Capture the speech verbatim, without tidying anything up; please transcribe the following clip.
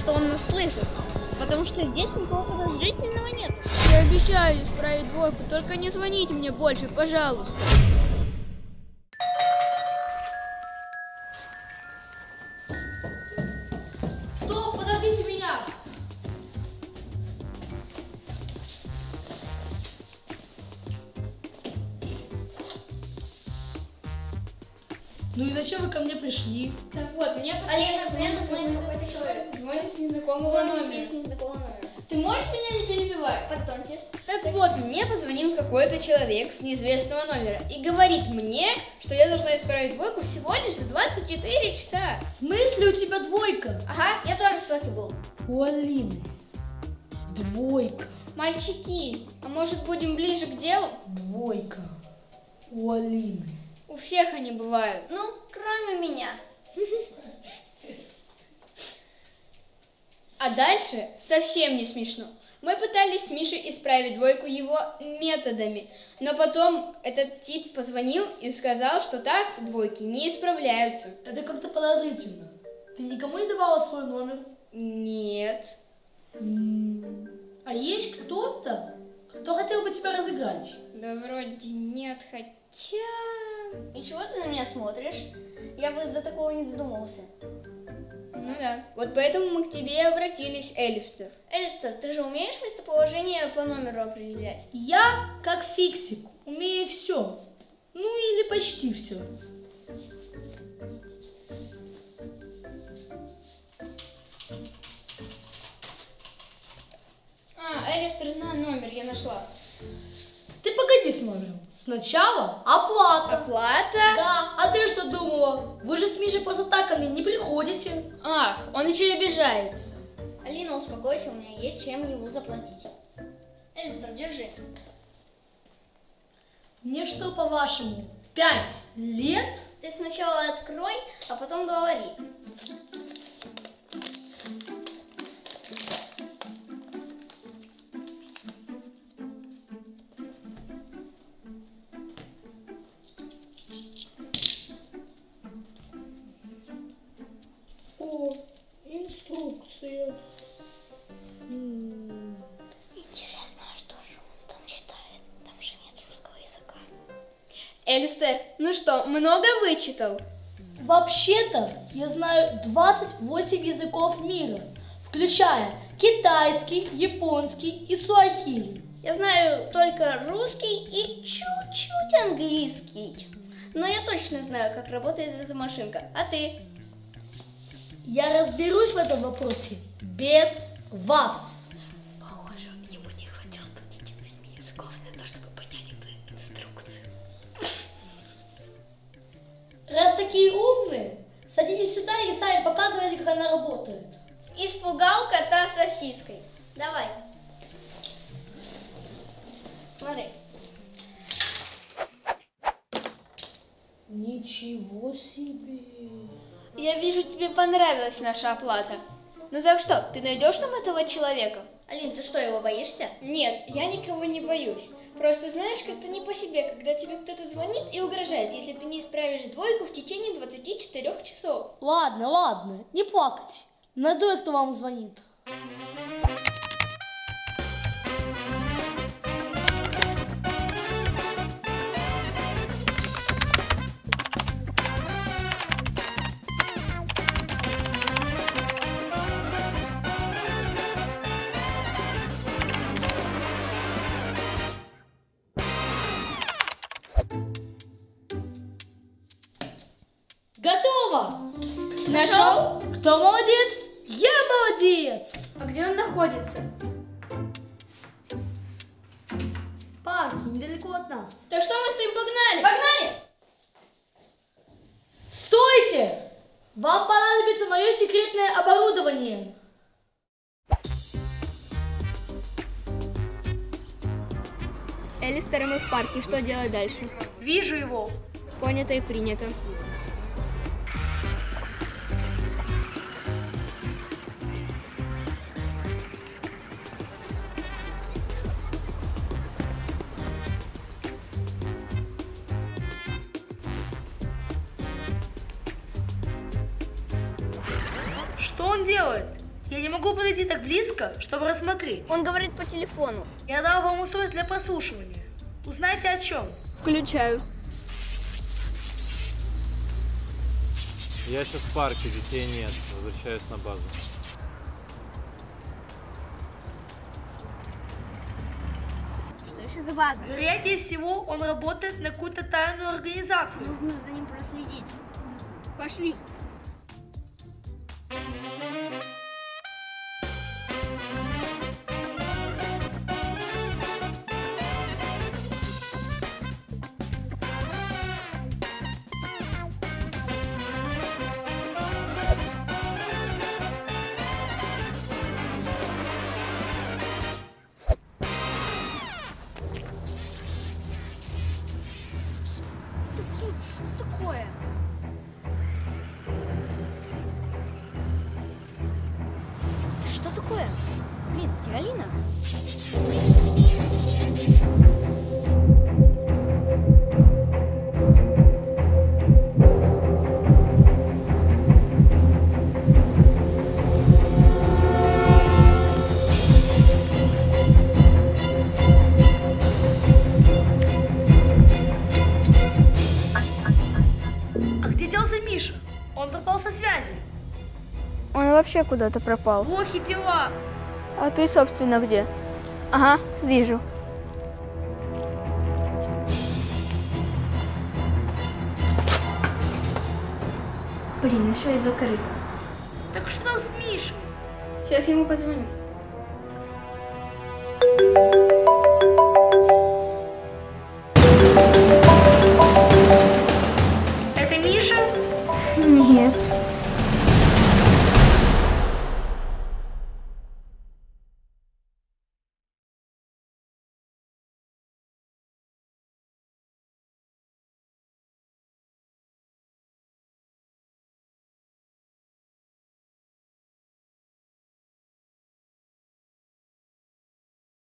что он нас слышит, потому что здесь никого подозрительного нет. Я обещаю исправить двойку, только не звоните мне больше, пожалуйста. Стоп, подождите меня! Ну и зачем вы ко мне пришли? Так вот, мне Алина, звонит какой-то человек. звонит с незнакомого номера. С незнакомого номера. Ты можешь меня не перебивать? Пардонте. Так вот, мне позвонил какой-то человек с неизвестного номера и говорит мне, что я должна исправить двойку всего лишь за двадцать четыре часа. В смысле у тебя двойка? Ага, я тоже в шоке был. У Алины двойка. Мальчики, а может будем ближе к делу? Двойка. У Алины. У всех они бывают. Ну, кроме меня. А дальше совсем не смешно. Мы пытались с Мишей исправить двойку его методами, но потом этот тип позвонил и сказал, что так двойки не исправляются. Это как-то подозрительно. Ты никому не давала свой номер? Нет. М-м. А есть кто-то, кто хотел бы тебя разыграть? Да вроде нет, хотя... И чего ты на меня смотришь? Я бы до такого не додумался. Ну да. Вот поэтому мы к тебе и обратились, Элистер. Элистер, ты же умеешь местоположение по номеру определять? Я, как Фиксик, умею все. Ну или почти все. А, Элистер, на номер я нашла. Ты погоди с номером. Сначала оплата. Оплата? Да, а ты что думала? Вы же с Мишей просто так ко мне не приходите. Ах, он еще и обижается. Алина, успокойся, у меня есть чем ему заплатить. Элистер, держи. Мне что, по-вашему, пять лет? Ты сначала открой, а потом говори. О, инструкция. М. Интересно, а что же он там читает? Там же нет русского языка. Элистер, ну что, много вычитал? Вообще-то я знаю двадцать восемь языков мира, включая китайский, японский и суахили. Я знаю только русский и чуть-чуть английский. Но я точно знаю, как работает эта машинка. А ты? Я разберусь в этом вопросе без вас. Похоже, ему не хватило двадцати восьми языков на то, чтобы понять эту инструкцию. Раз такие умные, садитесь сюда и сами показывайте, как она работает. Испугал кота сосиской. Давай. Смотри. Ничего себе. Я вижу, тебе понравилась наша оплата. Ну так что, ты найдешь нам этого человека? Алин, ты что, его боишься? Нет, я никого не боюсь. Просто знаешь, как-то не по себе, когда тебе кто-то звонит и угрожает, если ты не исправишь двойку в течение двадцати четырёх часов. Ладно, ладно, не плакать. Найду я, кто вам звонит. Готово! Нашел? Кто молодец? Я молодец! А где он находится? Парки, недалеко от нас. Так что мы с ним погнали? Погнали! Стойте! Вам понадобится мое секретное оборудование. Элистер, мы в парке. Что делать дальше? Вижу его. Понято и принято. Что он делает? Я не могу подойти так близко, чтобы рассмотреть. Он говорит по телефону. Я дал вам устройство для прослушивания. Узнайте о чем. Включаю. Я сейчас в парке, детей нет. Возвращаюсь на базу. Что еще за база? Вероятнее всего, он работает на какую-то тайную организацию. Нужно за ним проследить. Пошли. Что такое? Что такое? Блин, Тиролина? А где делся Миша? Он пропал со связи. Он вообще куда-то пропал. Плохи дела. А ты, собственно, где? Ага, вижу. Блин, еще и закрыто. Так что там с Мишей? Сейчас ему позвоню.